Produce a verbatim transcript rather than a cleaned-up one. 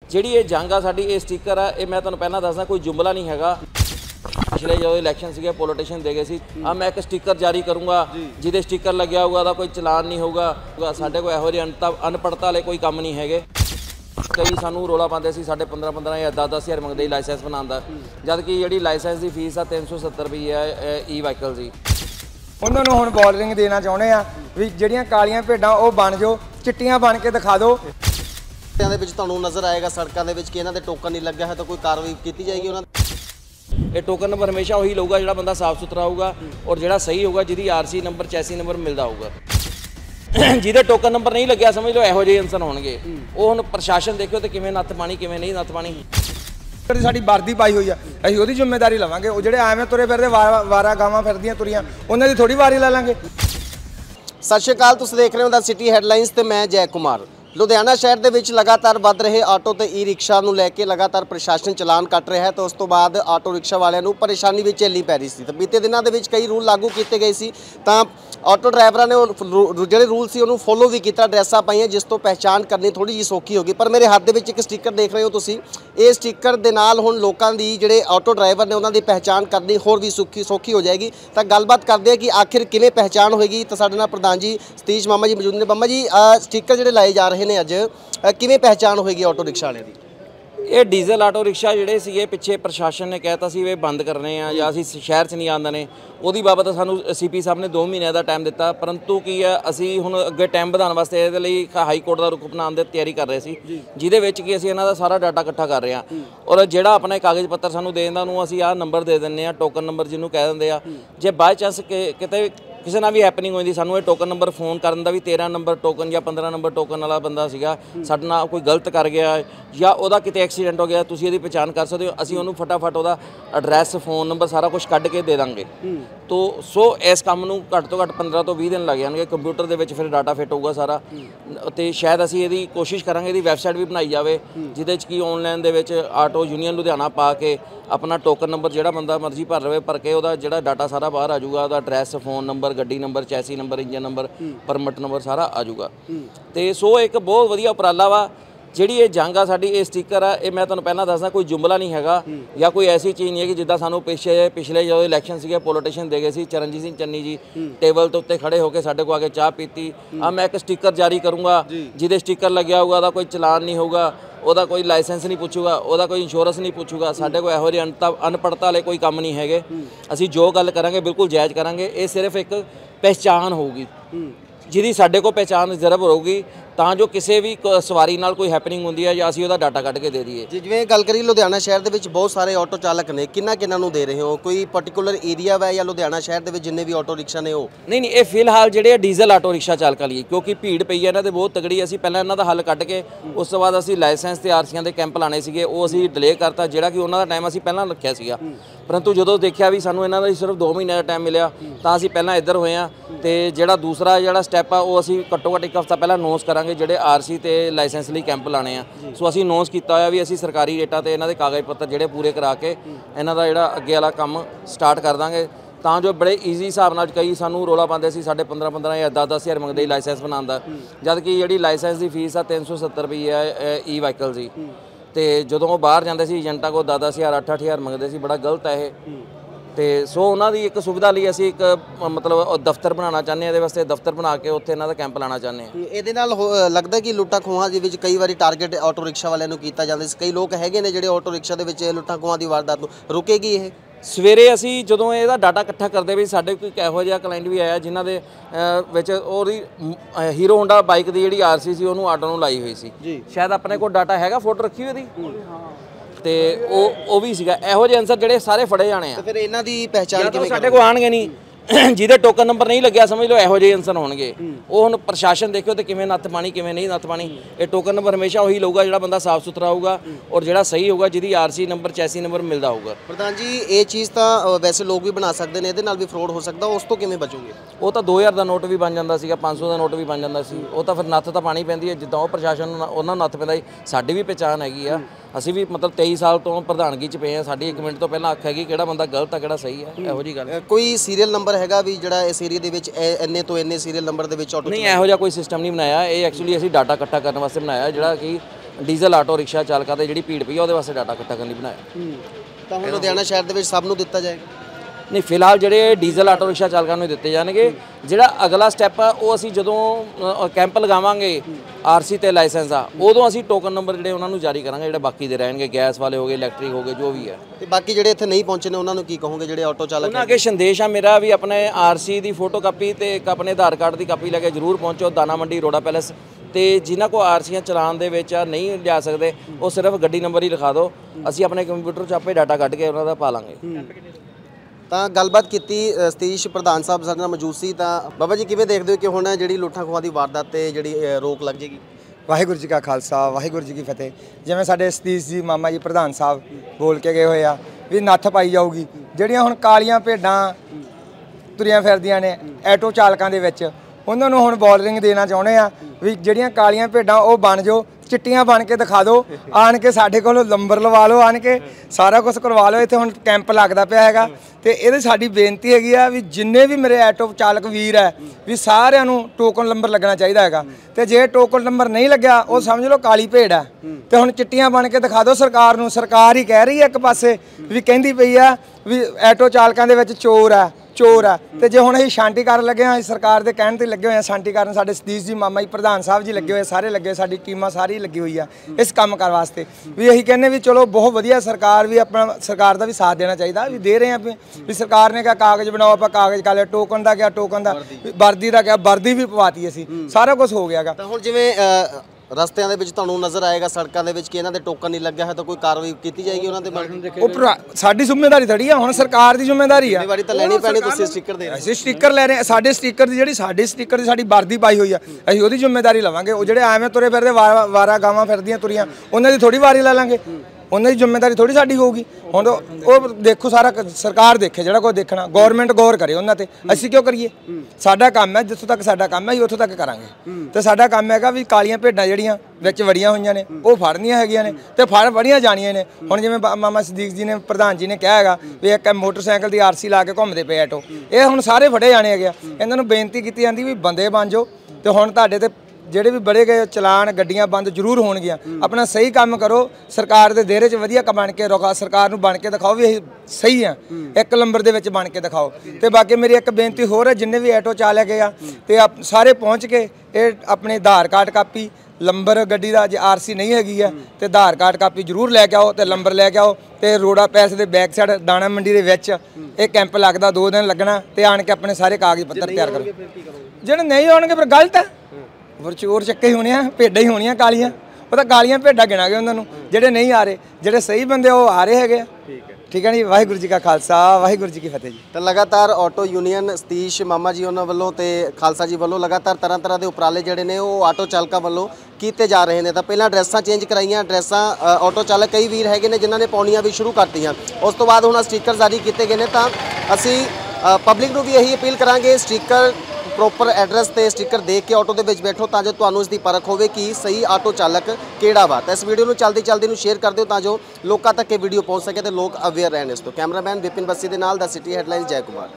ਜਿਹੜੀ ਇਹ ਜੰਗ ਆ ਸਾਡੀ ਇਹ ਸਟicker ਆ ਇਹ ਮੈਂ ਤੁਹਾਨੂੰ ਪਹਿਲਾਂ ਦੱਸਦਾ ਕੋਈ ਜੁਮਲਾ ਨਹੀਂ ਹੈਗਾ। पिछले जो इलैक्शन से पोलिटिशियन दे गए सी आ मैं एक स्टिकर जारी करूँगा जिदे स्टिकर लग्या होगा दा कोई चलान नहीं होगा साढ़े को यहो जिहे अनपढ़ता वाले कोई काम नहीं है। कई सानू रोला पाते सी साढ़े पंद्रह पंद्रह या दस दस हज़ार मंगते लाइसेंस बनाने का जबकि जी लाइसेंस की फीस आ तीन सौ सत्तर रुपये है ई वाइकल की। उन्होंने हुण वार्निंग देना चाहुंदे आ भी जिहड़ियां कालियां भेडां ओह बन जाओ चिट्टियां बन के दिखा दो। तुहानूं नज़र आएगा सड़कों के कि इन्हां दे टोकन नहीं लग्या है तो कोई कार्रवाई की जाएगी उन्हां ये टोकन नंबर हमेशा वही लूगा जो बंदा साफ सुथरा होगा और जो सही होगा जिहदी R C number chassis number मिलता होगा। जिहदे टोकन नंबर नहीं लग्या समझ लो इहो जिहे इंसान होणगे वो हुण प्रशासन देखियो तो किवें नत्थ पाणी किवें नहीं नत्थ पाणी। साडी वर्दी पाई हुई है असीं ओहदी जिम्मेदारी लवांगे वो जिहड़े एवें तुरे फिरदे वारा गावां फिरदियां तुरियां उन्हां दी थोड़ी वारी लै लांगे। सत श्री अकाल तुसीं देख रहे हो द सिटी हैडलाइनस ते मैं जय कुमार। लुधियाना शहर के विच लगातार बढ़ रहे आटो तो ई रिक्शा नूं लैके लगातार प्रशासन चलान कट रहा है तो उस तो बाद आटो रिक्शा वालियां नूं परेशानी भी झेलनी पै रही सी। तो बीते दिनों के विच कई रूल लागू किए गए सी तां आटो ड्राइवरां ने जिहड़े रूल सी उहनूं फॉलो भी किया ड्रैसां पाईआं जिस तो पहचान करनी थोड़ी जी सौखी होगी। पर मेरे हाथ दे विच एक स्टिकर देख रहे हो तुसीं इस स्टिकर दे नाल हुण लोकां दी जिहड़े आटो ड्राइवर ने उन्हां दी पहचान करनी होर भी सौखी सौखी हो जाएगी। तो गलबात करते हैं कि आखिर किवें पहचान होएगी। तो साडे नाल प्रधान जी सतीश मामा जी मौजूद ने। मामा जी स्टिकर जिहड़े लाए जा रहे हैं अज किवें पहचान होएगी ऑटो रिक्शा वाले दी? ये डीजल आटो रिक्शा जिहड़े सीगे पिछे प्रशासन ने कहता सी वे बंद करने आ या असीं शहर च नहीं आंदे ने ਉਹਦੀ ਬਾਬਤ ਸਾਨੂੰ सी पी साहब ने दो महीने का टाइम दिता परंतु की है असी हुण अगे टाइम ਵਧਾਉਣ ਵਾਸਤੇ ਇਹਦੇ ਲਈ हाई कोर्ट का रुख अपनाउण ਦੀ ਤਿਆਰੀ ਕਰ ਰਹੇ ਸੀ ਜਿਹਦੇ ਵਿੱਚ ਕਿ ਅਸੀਂ ਇਹਨਾਂ ਦਾ ਸਾਰਾ ਡਾਟਾ ਇਕੱਠਾ ਕਰ ਰਹੇ ਹਾਂ ਔਰ ਜਿਹੜਾ ਆਪਣੇ ਕਾਗਜ਼ ਪੱਤਰ ਸਾਨੂੰ ਦੇਣ ਦਾ ਨੂੰ ਅਸੀਂ ਆਹ ਨੰਬਰ ਦੇ ਦਿੰਦੇ ਆ ਟੋਕਨ ਨੰਬਰ ਜਿਹਨੂੰ ਕਹਿ ਦਿੰਦੇ ਆ ਜੇ ਬਾਈ ਚਾਂਸ ਕਿਤੇ ਕਿਸੇ ਨਾਲ ਵੀ हैपनिंग होती सानू ये टोकन नंबर फोन करन दा भी तेरह नंबर टोकन या पंद्रह नंबर टोकन वाला बंदा सीगा साडे नाल कोई गलत कर गया या उहदा किते एक्सीडेंट हो गया तुसीं इहदी पहचान कर सकदे हो असीं उहनूं फटाफट उहदा एड्रैस फोन नंबर सारा कुछ कढ के दे दांगे। तो सो इस काम नूं घੱਟ ਤੋਂ ਘੱਟ पंद्रह तो बीस दिन लग जाणगे कंप्यूटर दे विच फिर डाटा फिट होਊਗਾ सारा ते शायद असीं इहदी कोशिश करांगे इहदी वैबसाइट भी बनाई जावे जिहदे च कि ऑनलाइन दे विच आटो यूनीअन लुधियाना पा के अपना टोकन नंबर जिहड़ा बंदा मर्जी भर लवे भर के उहदा जिहड़ा डाटा सारा बाहर आ जाऊगा उहदा एड्रैस फोन नंबर गड्डी number chassis number engine number permit number सारा आ जाऊगा। तो सो एक बहुत वधिया उपराला वा ਜਿਹੜੀ ਇਹ ਜੰਗ ਆ ਸਾਡੀ ਇਹ ਸਟicker ਆ ਇਹ ਮੈਂ ਤੁਹਾਨੂੰ ਪਹਿਲਾਂ ਦੱਸਦਾ ਕੋਈ ਜੁਮਲਾ ਨਹੀਂ ਹੈਗਾ ਜਾਂ ਕੋਈ ਐਸੀ ਚੀਜ਼ ਨਹੀਂ ਹੈ ਕਿ ਜਿੱਦਾਂ ਸਾਨੂੰ ਪਿਛੇ ਪਿਛਲੇ ਜਦੋਂ ਇਲੈਕਸ਼ਨ ਸੀਗੇ ਪੋਲੀਟੀਸ਼ੀਅਨ ਦੇ ਗਏ ਸੀ ਚਰਨਜੀਤ ਸਿੰਘ ਚੰਨੀ ਜੀ ਟੇਬਲ ਦੇ ਉੱਤੇ ਖੜੇ ਹੋ ਕੇ ਸਾਡੇ ਕੋਲ ਆ ਕੇ ਚਾਹ ਪੀਤੀ ਆ ਮੈਂ ਇੱਕ ਸਟicker ਜਾਰੀ ਕਰੂੰਗਾ ਜਿਹਦੇ ਸਟicker ਲੱਗਿਆ ਹੋਊਗਾ ਉਹਦਾ ਕੋਈ ਚਲਾਨ ਨਹੀਂ ਹੋਊਗਾ ਉਹਦਾ ਕੋਈ ਲਾਇਸੈਂਸ ਨਹੀਂ ਪੁੱਛੂਗਾ ਉਹਦਾ ਕੋਈ ਇੰਸ਼ੋਰੈਂਸ ਨਹੀਂ ਪੁੱਛੂਗਾ ਸਾਡੇ ਕੋਲ ਇਹੋ ਜਿਹੇ ਅਨਪੜਤਾ ਵਾਲੇ ਕੋਈ ਕੰਮ ਨਹੀਂ ਹੈਗੇ ਅਸੀਂ ਜੋ ਗੱਲ ਕਰਾਂਗੇ ਬਿਲਕੁਲ ਜਾਇਜ਼ ਕਰਾਂਗੇ। ਇਹ ਸਿਰਫ ਇੱਕ ਪਹਿਚਾਣ ਹੋਊਗੀ ਜਿਹਦੀ ਸਾਡੇ ਕੋਲ ਪਹਿਚਾਣ ਜ਼ਰੂਰ ਹੋਊਗੀ ਤਾਂ ਜੋ ਕਿਸੇ ਵੀ ਸਵਾਰੀ ਨਾਲ ਕੋਈ ਹੈਪਨਿੰਗ ਹੁੰਦੀ ਹੈ ਜਾਂ ਅਸੀਂ ਉਹਦਾ ਡਾਟਾ ਕੱਢ ਕੇ ਦੇ ਦਈਏ। ਜਿਵੇਂ ਗੱਲ ਕਰੀ ਲੁਧਿਆਣਾ ਸ਼ਹਿਰ ਦੇ ਵਿੱਚ ਬਹੁਤ ਸਾਰੇ ਆਟੋ ਚਾਲਕ ਨੇ ਕਿੰਨਾ ਕਿੰਨਾ ਨੂੰ ਦੇ ਰਹੇ ਹੋ ਕੋਈ ਪਾਰਟਿਕੂਲਰ ਏਰੀਆ ਵਾ ਜਾਂ ਲੁਧਿਆਣਾ ਸ਼ਹਿਰ ਦੇ ਵਿੱਚ ਜਿੰਨੇ ਵੀ ਆਟੋ ਰਿਕਸ਼ਾ ਨੇ ਉਹ? ਨਹੀਂ ਨਹੀਂ ਇਹ ਫਿਲਹਾਲ ਜਿਹੜੇ ਡੀਜ਼ਲ ਆਟੋ ਰਿਕਸ਼ਾ ਚਾਲਕਾਂ ਲਈ ਕਿਉਂਕਿ ਭੀੜ ਪਈ ਹੈ ਇਹਨਾਂ ਤੇ ਬਹੁਤ ਤਗੜੀ ਅਸੀਂ ਪਹਿਲਾਂ ਇਹਨਾਂ ਦਾ ਹੱਲ ਕੱਢ ਕੇ ਉਸ ਤੋਂ ਬਾਅਦ ਅਸੀਂ ਲਾਇਸੈਂਸ ਤੇ ਆਰਸੀਆਂ ਦੇ ਕੈਂਪ ਲਾਣੇ ਸੀਗੇ ਉਹ ਅਸੀਂ ਡਿਲੇ ਕਰਤਾ ਜਿਹੜਾ ਕਿ ਉਹਨਾਂ ਦਾ ਟਾਈਮ ਅਸੀਂ ਪਹਿਲਾਂ ਰੱਖਿਆ ਸੀਗਾ परंतु जो देखा भी सानू इन्हों का सिर्फ दो महीने का टाइम मिले तो असी पहला इधर होए हैं तो जोड़ा दूसरा जोड़ा स्टैप आ वो असी घट्टो घट्ट एक हफ्ता पहला अनाउंस करांगे जोड़े आर सी तो लाइसेंस लिए कैंप लाने हैं। सो असी अनाउंस किया होया भी असी सरकारी रेटा तो इन्हों के कागज पत्तर जोड़े पूरे करा के इन्हों का जोड़ा अगे वाला काम स्टार्ट कर देंगे ਤਾਂ ਜੋ बड़े ईजी हिसाब नाल कई सानू रोला पाते सी साढ़े पंद्रह पंद्रह या दस दस हज़ार मंगते लाइसेंस बनाने का जबकि जी लाइसेंस की फीस आ तीन सौ सत्तर रुपये है ई वाइकल की तो जो बाहर जाते सी एजेंटा को दस दस हज़ार अठ अठ हज़ार मंगते सी बड़ा गलत है ये। तो सो उन्होंने एक सुविधा लिए असी एक मतलब दफ्तर बनाना चाहते हैं वास्ते दफ्तर बना के उत्थे इन्हां दा कैंप लाना चाहते हैं। ਇਹਦੇ ਨਾਲ ਲੱਗਦਾ ਕਿ ਲੁੱਟਾਂ ਖੋਹਾਂ ਦੇ ਵਿੱਚ ਕਈ ਵਾਰੀ ਟਾਰਗੇਟ ਆਟੋ ਰਿਕਸ਼ਾ ਵਾਲਿਆਂ ਨੂੰ ਕੀਤਾ ਜਾਂਦਾ ਸੀ ਕਈ ਲੋਕ ਹੈਗੇ ਨੇ ਜਿਹੜੇ ਆਟੋ ਰਿਕਸ਼ਾ ਦੇ ਵਿੱਚ ਲੁੱਟਾਂ ਖੋਹਾਂ ਦੀ ਵਾਰਦਾਤ ਨੂੰ ਰੁਕੇਗੀ ਇਹ? ਸਵੇਰੇ ਅਸੀਂ ਜਦੋਂ ਇਹਦਾ ਡਾਟਾ ਇਕੱਠਾ ਕਰਦੇ ਵੀ ਸਾਡੇ ਕੋਈ ਇਹੋ ਜਿਹਾ ਕਲਾਇੰਟ ਵੀ ਆਇਆ ਜਿਨ੍ਹਾਂ ਦੇ ਵਿੱਚ ਉਹਦੀ ਹੀਰੋ ਹੋਂਡਾ ਬਾਈਕ ਦੀ ਜਿਹੜੀ ਆਰਸੀ ਸੀ ਉਹਨੂੰ ਆਟੋ ਨੂੰ ਲਾਈ ਹੋਈ ਸੀ ਸ਼ਾਇਦ ਆਪਣੇ ਕੋਲ ਡਾਟਾ ਹੈਗਾ ਫੋਟੋ ਰੱਖੀ ਹੋਈ ਉਹਦੀ ਤੇ ਉਹ ਉਹ ਵੀ ਸੀਗਾ ਇਹੋ ਜਿਹੇ ਅਨਸਰ ਜਿਹੜੇ ਸਾਰੇ ਫੜੇ ਜਾਣੇ ਆ। ਤੇ ਫਿਰ ਇਹਨਾਂ ਦੀ ਪਹਿਚਾਣ ਕਿਵੇਂ ਸਾਡੇ ਕੋਲ ਆਣਗੇ ਨਹੀਂ ਜਿਹਦੇ ਟੋਕਨ ਨੰਬਰ ਨਹੀਂ ਲੱਗਿਆ ਸਮਝ ਲਓ ਇਹੋ ਜਿਹੇ ਇਨਸਾਨ ਹੋਣਗੇ ਉਹ ਹੁਣ ਪ੍ਰਸ਼ਾਸਨ ਦੇਖਿਓ ਤੇ ਕਿਵੇਂ ਨੱਥ ਪਾਣੀ ਕਿਵੇਂ ਨਹੀਂ ਨੱਥ ਪਾਣੀ। ਇਹ ਟੋਕਨ ਨੰਬਰ ਹਮੇਸ਼ਾ ਉਹੀ ਲਊਗਾ ਜਿਹੜਾ ਬੰਦਾ ਸਾਫ ਸੁਥਰਾ ਹੋਊਗਾ ਔਰ ਜਿਹੜਾ ਸਹੀ ਹੋਊਗਾ ਜਿਹਦੀ ਆਰਸੀ ਨੰਬਰ ਚੈਸੀ ਨੰਬਰ ਮਿਲਦਾ ਹੋਊਗਾ। ਪ੍ਰਧਾਨ ਜੀ ਇਹ ਚੀਜ਼ ਤਾਂ ਵੈਸੇ ਲੋਕ ਵੀ ਬਣਾ ਸਕਦੇ ਨੇ ਇਹਦੇ ਨਾਲ ਵੀ ਫਰੋਡ ਹੋ ਸਕਦਾ ਉਸ ਤੋਂ ਕਿਵੇਂ ਬਚੋਗੇ? ਉਹ ਤਾਂ ਦੋ ਹਜ਼ਾਰ ਦਾ ਨੋਟ ਵੀ ਬਣ ਜਾਂਦਾ ਸੀਗਾ ਪੰਜ ਸੌ ਦਾ ਨੋਟ ਵੀ ਬਣ ਜਾਂਦਾ ਸੀ ਉਹ ਤਾਂ ਫਿਰ ਨੱਥ ਤਾਂ ਪਾਣੀ ਪੈਂਦੀ ਹੈ ਜਿੱਦਾਂ ਉਹ ਪ੍ਰਸ਼ਾਸਨ ਨੂੰ ਉਹਨਾਂ ਨੂੰ ਨੱਥ ਪੈਂਦਾ ਸੀ ਸਾਡੀ ਵੀ ਪਹਿਚਾਣ ਹੈਗੀ ਆ ਅਸੀਂ ਵੀ मतलब तेईस साल तो प्रधानगी च पे हैं साडी एक मिनट तो पहला अख हैगी किहड़ा बंदा गलत है किहड़ा सही है इहो जी गल। कोई सीरियल नंबर हैगा भी जिहड़ा इस एरिया दे विच इन्ने तो इन्ने सीरियल नंबर दे विच ऑटो नहीं इहो जिहा कोई सिस्टम नहीं बनाया ये एक्चुअली असीं डाटा इकट्ठा करने वास्ते बनाया जिहड़ा कि ਡੀਜ਼ਲ ਆਟੋ ਰਿਕਸ਼ਾ ਚਾਲਕਾਂ ਤੇ ਜਿਹੜੀ ਭੀੜ ਪਈ ਆ ਉਹਦੇ ਵਾਸਤੇ ਡਾਟਾ ਇਕੱਠਾ ਕਰਨ ਲਈ ਬਣਾਇਆ। ਤਾਂ ਹੁਣ ਲੁਧਿਆਣਾ ਸ਼ਹਿਰ ਦੇ ਵਿੱਚ ਸਭ ਨੂੰ ਦਿੱਤਾ ਜਾਏਗਾ? ਨਹੀਂ, ਫਿਲਹਾਲ ਜਿਹੜੇ ਡੀਜ਼ਲ ਆਟੋ ਰਿਕਸ਼ਾ ਚਾਲਕਾਂ ਨੂੰ ਦਿੱਤੇ ਜਾਣਗੇ। ਜਿਹੜਾ ਅਗਲਾ ਸਟੈਪ ਆ ਉਹ ਅਸੀਂ ਜਦੋਂ ਕੈਂਪ ਲਗਾਵਾਂਗੇ ਆਰਸੀ ਤੇ ਲਾਇਸੈਂਸ ਆ, ਉਦੋਂ ਅਸੀਂ ਟੋਕਨ ਨੰਬਰ ਜਿਹੜੇ ਉਹਨਾਂ ਨੂੰ ਜਾਰੀ ਕਰਾਂਗੇ, ਜਿਹੜੇ ਬਾਕੀ ਦੇ ਰਹਿਣਗੇ, ਗੈਸ ਵਾਲੇ ਹੋ ਗਏ, ਇਲੈਕਟ੍ਰਿਕ ਹੋ ਗਏ, ਜੋ ਵੀ ਹੈ। ਤੇ ਬਾਕੀ ਜਿਹੜੇ ਇੱਥੇ ਨਹੀਂ ਪਹੁੰਚੇ ਨੇ ਉਹਨਾਂ ਨੂੰ ਕੀ ਕਹੋਗੇ, ਜਿਹੜੇ ਆਟੋ ਚਾਲਕ ਉਹਨਾਂ ਅੱਗੇ ਸੰਦੇਸ਼ ਆ ਮੇਰਾ ਵੀ ਆਪਣੇ ਆਰਸੀ ਦੀ ਫੋਟੋ ਕਾਪੀ ਤੇ ਇੱਕ ਆਪਣੇ ਆਧਾਰ ਕਾਰਡ ਦੀ ਕਾਪੀ ਲੈ ਕੇ ਜ਼ਰੂਰ ਪਹੁੰਚੋ ਦਾਣਾ ਮੰਡੀ ਰੋੜਾ ਪੈਲੇਸ। ਤੇ ਜਿਨ੍ਹਾਂ ਕੋ ਆਰਸੀਆਂ ਚਲਾਉਣ ਦੇ ਵਿੱਚ ਨਹੀਂ ਲਿਆ ਸਕਦੇ ਉਹ ਸਿਰਫ ਗੱਡੀ ਨੰਬਰ ਹੀ ਲਿਖਾ ਦਿਓ, ਅਸੀਂ ਆਪਣੇ ਕੰਪਿਊਟਰ 'ਚ ਆਪੇ ਡਾਟਾ ਕੱਢ ਕੇ ਉਹਨਾਂ ਦਾ ਪਾ ਲਾਂਗੇ। ਤਾਂ ਗੱਲਬਾਤ ਕੀਤੀ ਸਤੀਸ਼ ਪ੍ਰਧਾਨ ਸਾਹਿਬ ਸਾਡੇ ਨਾਲ ਮੌਜੂਦ ਸੀ। ਤਾਂ ਬਾਬਾ ਜੀ ਕਿਵੇਂ ਦੇਖਦੇ ਹੋ ਕਿ ਹੁਣ ਜਿਹੜੀ ਲੁੱਟਾਂ ਖੋਹਾਂ ਦੀ ਵਾਰਦਾਤ ਤੇ ਜਿਹੜੀ ਰੋਕ ਲੱਗ ਜੇਗੀ? ਵਾਹਿਗੁਰੂ ਜੀ ਕਾ ਖਾਲਸਾ ਵਾਹਿਗੁਰੂ ਜੀ ਕੀ ਫਤਿਹ। ਜਿਵੇਂ ਸਾਡੇ ਸਤੀਸ਼ ਜੀ ਮਾਮਾ ਜੀ ਪ੍ਰਧਾਨ ਸਾਹਿਬ ਬੋਲ ਕੇ ਗਏ ਹੋਏ ਆ ਵੀ ਨੱਥ ਪਾਈ ਜਾਊਗੀ। ਜਿਹੜੀਆਂ ਹੁਣ ਕਾਲੀਆਂ ਭੇਡਾਂ ਤੁਰੀਆਂ ਫਿਰਦੀਆਂ ਨੇ ਆਟੋ ਚਾਲਕਾਂ ਦੇ ਵਿੱਚ, ਉਹਨਾਂ ਨੂੰ ਹੁਣ ਵਾਰਨਿੰਗ ਦੇਣਾ ਚਾਹੁੰਦੇ ਆ ਵੀ ਜਿਹੜੀਆਂ ਕਾਲੀਆਂ ਭੇਡਾਂ ਉਹ ਬਣ ਜਾਓ, ਚਿੱਟੀਆਂ ਬਣ ਕੇ ਦਿਖਾ ਦਿਓ, ਆਣ ਕੇ ਸਾਡੇ ਕੋਲੋਂ ਨੰਬਰ ਲਵਾ ਲਓ, ਆਣ ਕੇ ਸਾਰਾ ਕੁਝ ਕਰਵਾ ਲਓ। ਇੱਥੇ ਹੁਣ ਕੈਂਪ ਲੱਗਦਾ ਪਿਆ ਹੈਗਾ ਤੇ ਇਹਦੇ ਸਾਡੀ ਬੇਨਤੀ ਹੈਗੀ ਆ ਵੀ ਜਿੰਨੇ ਵੀ ਮੇਰੇ ਆਟੋ ਚਾਲਕ ਵੀਰ ਹੈ ਵੀ ਸਾਰਿਆਂ ਨੂੰ ਟੋਕਨ ਨੰਬਰ ਲੱਗਣਾ ਚਾਹੀਦਾ ਹੈਗਾ। ਤੇ ਜੇ ਟੋਕਨ ਨੰਬਰ ਨਹੀਂ ਲੱਗਿਆ ਉਹ ਸਮਝ ਲਓ ਕਾਲੀ ਭੇਡ ਹੈ। ਤੇ ਹੁਣ ਚਿੱਟੀਆਂ ਬਣ ਕੇ ਦਿਖਾ ਦਿਓ ਸਰਕਾਰ ਨੂੰ। ਸਰਕਾਰ ਹੀ ਕਹਿ ਰਹੀ ਹੈ ਇੱਕ ਪਾਸੇ ਵੀ ਕਹਿੰਦੀ ਪਈ ਆ ਵੀ ਆਟੋ ਚਾਲਕਾਂ ਦੇ ਵਿੱਚ ਚੋਰ ਆ ਚੋਰ ਆ। ਤੇ ਜੇ ਹੁਣ ਅਸੀਂ ਸ਼ਾਂਤੀ ਕਰਨ ਲੱਗੇ ਹਾਂ, ਸਰਕਾਰ ਦੇ ਕਹਿਣ ਤੇ ਲੱਗੇ ਹੋਏ ਆ ਸ਼ਾਂਤੀ ਕਰਨ। ਸਾਡੇ ਸਤੀਸ਼ ਜੀ ਮਾਮਾ ਜੀ ਪ੍ਰਧਾਨ ਸਾਹਿਬ ਜੀ ਲੱਗੇ ਹੋਏ, ਸਾਰੇ ਲੱਗੇ, ਸਾਡੀ ਟੀਮਾਂ ਸਾਰੀ ਲੱਗੀ ਹੋਈ ਆ ਇਸ ਕੰਮ ਕਰਨ ਵਾਸਤੇ। ਵੀ ਅਸੀਂ ਕਹਿੰਦੇ ਵੀ ਚਲੋ ਬਹੁਤ ਵਧੀਆ, ਸਰਕਾਰ ਵੀ ਆਪਣਾ ਸਰਕਾਰ ਦਾ ਵੀ ਸਾਥ ਦੇਣਾ ਚਾਹੀਦਾ। ਵੀ ਦੇ ਰਹੇ ਆ ਵੀ ਸਰਕਾਰ ਨੇ ਕਿਹਾ ਕਾਗਜ਼ ਬਣਾਓ, ਆਪਾਂ ਕਾਗਜ਼ ਕਰ ਲਿਆ। ਟੋਕਨ ਦਾ ਕਿਹਾ, ਟੋਕਨ ਦਾ ਵਰਦੀ ਦਾ ਕਿਹਾ, ਵਰਦੀ ਵੀ ਪਵਾਤੀ ਅਸੀਂ, ਸਾਰਾ ਕੁਝ ਹੋ ਗਿਆਗਾ। ਤਾਂ ਹੁਣ ਜਿਵੇਂ ਰਸਤਿਆਂ ਦੇ ਵਿੱਚ ਤੁਹਾਨੂੰ ਨਜ਼ਰ ਆਏਗਾ ਸੜਕਾਂ ਦੇ ਵਿੱਚ ਕਿ ਇਹਨਾਂ ਦੇ ਟੋਕਨ ਨਹੀਂ ਲੱਗਿਆ ਹੈ ਤਾਂ ਕੋਈ ਕਾਰਵਾਈ ਕੀਤੀ ਜਾਏਗੀ ਉਹਨਾਂ ਦੇ ਬਾਰੇ? ਉਹ ਸਾਡੀ ਜ਼ਿੰਮੇਵਾਰੀ ਥੋੜੀ ਆ, ਹੁਣ ਸਰਕਾਰ ਦੀ ਜ਼ਿੰਮੇਵਾਰੀ ਆ। ਜ਼ਿੰਮੇਵਾਰੀ ਤਾਂ ਲੈਣੀ ਪੈਣੀ, ਤੁਸੀਂ ਸਟicker ਦੇ ਰਹੇ। ਅਸੀਂ ਸਟicker ਲੈ ਰਹੇ, ਸਾਡੇ ਸਟicker ਦੀ ਜਿਹੜੀ ਸਾਡੇ ਸਟicker ਦੀ ਸਾਡੀ ਵਰਦੀ ਪਾਈ ਹੋਈ ਆ, ਅਸੀਂ ਉਹਦੀ ਜ਼ਿੰਮੇਵਾਰੀ ਲਵਾਂਗੇ। ਉਹ ਜਿਹੜੇ ਐਵੇਂ ਤੁਰੇ ਫਿਰਦੇ ਵਾਰਾ ਗਾਵਾਂ ਫਿਰਦੀਆਂ ਤੁਰੀਆਂ, ਉਹਨਾਂ ਦੀ ਥੋੜੀ ਵਾਰੀ ਲੈ ਲਾਂਗੇ, ਉਹਨਾਂ ਦੀ ਜ਼ਿੰਮੇਵਾਰੀ ਥੋੜੀ ਸਾਡੀ ਹੋਊਗੀ। ਹੁਣ ਉਹ ਦੇਖੋ ਸਾਰਾ ਸਰਕਾਰ ਦੇਖੇ, ਜਿਹੜਾ ਕੋਈ ਦੇਖਣਾ ਗਵਰਨਮੈਂਟ ਗੌਰ ਕਰੇ ਉਹਨਾਂ ਤੇ। ਅਸੀਂ ਕਿਉਂ ਕਰੀਏ? ਸਾਡਾ ਕੰਮ ਹੈ, ਜਿੱਥੋਂ ਤੱਕ ਸਾਡਾ ਕੰਮ ਹੈ ਅਸੀਂ ਉੱਥੋਂ ਤੱਕ ਕਰਾਂਗੇ। ਤੇ ਸਾਡਾ ਕੰਮ ਹੈਗਾ ਵੀ ਕਾਲੀਆਂ ਭੇਡਾਂ ਜਿਹੜੀਆਂ ਵਿੱਚ ਵੜੀਆਂ ਹੋਈਆਂ ਨੇ ਉਹ ਫੜਨੀਆਂ ਹੈਗੀਆਂ ਨੇ ਤੇ ਫੜ ਵੜੀਆਂ ਜਾਣੀਆਂ ਨੇ। ਹੁਣ ਜਿਵੇਂ ਮਾਮਾ ਸਦੀਕ ਜੀ ਨੇ ਪ੍ਰਧਾਨ ਜੀ ਨੇ ਕਿਹਾ ਹੈਗਾ ਵੀ ਇੱਕ ਮੋਟਰਸਾਈਕਲ ਦੀ ਆਰਸੀ ਲਾ ਕੇ ਘੁੰਮਦੇ ਪਏ ਆਟੋ, ਇਹ ਹੁਣ ਸਾਰੇ ਫੜੇ ਜਾਣੇ ਹੈਗੇ ਆ। ਇਹਨਾਂ ਨੂੰ ਬੇਨਤੀ ਕੀਤੀ ਜਾਂਦੀ ਵੀ ਬੰਦੇ ਬਣ ਜਾਓ ਤੇ ਹੁਣ ਤੁਹਾਡੇ ਤੇ ਜਿਹੜੇ ਵੀ ਬੜੇ ਗਏ ਚਲਾਨ ਗੱਡੀਆਂ ਬੰਦ ਜ਼ਰੂਰ ਹੋਣਗੀਆਂ। ਆਪਣਾ ਸਹੀ ਕੰਮ ਕਰੋ, ਸਰਕਾਰ ਦੇ ਦੇਰੇ 'ਚ ਵਧੀਆ ਬਣ ਕੇ ਰੋਕਾ, ਸਰਕਾਰ ਨੂੰ ਬਣ ਕੇ ਦਿਖਾਓ ਵੀ ਅਸੀਂ ਸਹੀ ਆ, ਇੱਕ ਨੰਬਰ ਦੇ ਵਿੱਚ ਬਣ ਕੇ ਦਿਖਾਓ। ਤੇ ਬਾਕੀ ਮੇਰੀ ਇੱਕ ਬੇਨਤੀ ਹੋਰ ਹੈ, ਜਿੰਨੇ ਵੀ ਆਟੋ ਚਾਲਕ ਆ ਤੇ ਸਾਰੇ ਪਹੁੰਚ ਕੇ ਇਹ ਆਪਣੇ ਆਧਾਰ ਕਾਰਡ ਕਾਪੀ, ਨੰਬਰ ਗੱਡੀ ਦਾ ਜੇ ਆਰਸੀ ਨਹੀਂ ਹੈਗੀ ਆ ਤੇ ਆਧਾਰ ਕਾਰਡ ਕਾਪੀ ਜ਼ਰੂਰ ਲੈ ਕੇ ਆਓ ਤੇ ਨੰਬਰ ਲੈ ਕੇ ਆਓ। ਤੇ ਰੋੜਾ ਪੈਸ ਦੇ ਬੈਕ ਸਾਈਡ ਦਾਣਾ ਮੰਡੀ ਦੇ ਵਿੱਚ ਇਹ ਕੈਂਪ ਲੱਗਦਾ, ਦੋ ਦਿਨ ਲੱਗਣਾ। ਤੇ ਆਣ ਕੇ ਆਪਣੇ ਸਾਰੇ ਕਾਗਜ਼ ਪੱਤਰ ਤਿਆਰ ਕਰੋ। ਜਿਹੜੇ ਨਹੀਂ ਆਉਣਗੇ ਫਿਰ ਗਲਤ ਹੈ, ਫਿਰ ਚੋਰ ਚੱਕੇ ਹੀ ਹੋਣੇ ਆ, ਭੇਡਾਂ ਹੀ ਹੋਣੀਆਂ ਕਾਲੀਆਂ। ਉਹ ਤਾਂ ਕਾਲੀਆਂ ਭੇਡਾਂ ਗਿਣਾਂਗੇ ਉਹਨਾਂ ਨੂੰ ਜਿਹੜੇ ਨਹੀਂ ਆ ਰਹੇ। ਜਿਹੜੇ ਸਹੀ ਬੰਦੇ ਉਹ ਆ ਰਹੇ ਹੈਗੇ ਆ। ਠੀਕ ਹੈ ਜੀ। ਵਾਹਿਗੁਰੂ ਜੀ ਕਾ ਖਾਲਸਾ ਵਾਹਿਗੁਰੂ ਜੀ ਕੀ ਫਤਿਹ ਜੀ। ਤਾਂ ਲਗਾਤਾਰ ਆਟੋ ਯੂਨੀਅਨ ਸਤੀਸ਼ ਮਾਮਾ ਜੀ ਉਹਨਾਂ ਵੱਲੋਂ ਤੇ ਖਾਲਸਾ ਜੀ ਵੱਲੋਂ ਲਗਾਤਾਰ ਤਰ੍ਹਾਂ ਤਰ੍ਹਾਂ ਦੇ ਉਪਰਾਲੇ ਜਿਹੜੇ ਨੇ ਉਹ ਆਟੋ ਚਾਲਕਾਂ ਵੱਲੋਂ ਕੀਤੇ ਜਾ ਰਹੇ ਨੇ। ਤਾਂ ਪਹਿਲਾਂ ਡਰੈਸਾਂ ਚੇਂਜ ਕਰਾਈਆਂ, ਡਰੈਸਾਂ ਆਟੋ ਚਾਲਕ ਕਈ ਵੀਰ ਹੈਗੇ ਨੇ ਜਿਨ੍ਹਾਂ ਨੇ ਪਾਉਣੀਆਂ ਵੀ ਸ਼ੁਰੂ ਕਰਤੀਆਂ। ਉਸ ਤੋਂ ਬਾਅਦ ਹੁਣ ਸਟicker ਜਾਰੀ ਕੀਤੇ ਗਏ ਨੇ। ਤਾਂ ਅਸੀਂ ਪਬਲਿਕ ਨੂੰ ਵੀ ਇਹੀ ਅਪੀਲ ਕਰਾਂਗੇ, ਸਟicker ਪ੍ਰੋਪਰ ਐਡਰੈਸ ਤੇ ਸਟicker ਦੇਖ ਕੇ ਆਟੋ ਦੇ ਵਿੱਚ ਬੈਠੋ ਤਾਂ ਜੋ ਤੁਹਾਨੂੰ ਇਸ ਦੀ ਪਰਖ ਹੋਵੇ ਕਿ ਸਹੀ ਆਟੋ ਚਾਲਕ ਕਿਹੜਾ ਵਾ। ਤਾਂ ਇਸ ਵੀਡੀਓ ਨੂੰ ਚਲਦੀ ਚਲਦੀ ਨੂੰ ਸ਼ੇਅਰ ਕਰ ਦਿਓ ਤਾਂ ਜੋ ਲੋਕਾਂ ਤੱਕ ਇਹ ਵੀਡੀਓ ਪਹੁੰਚ ਸਕੇ ਤੇ ਲੋਕ ਅਵੇਅਰ ਰਹਿਣ ਇਸ ਤੋਂ। ਕੈਮਰਾਮੈਨ ਵਿਪਿਨ ਬੱਸੀ ਦੇ ਨਾਲ ਦਾ ਸਿਟੀ ਹੈਡਲਾਈਨਸ ਜੈ ਕੁਮਾਰ।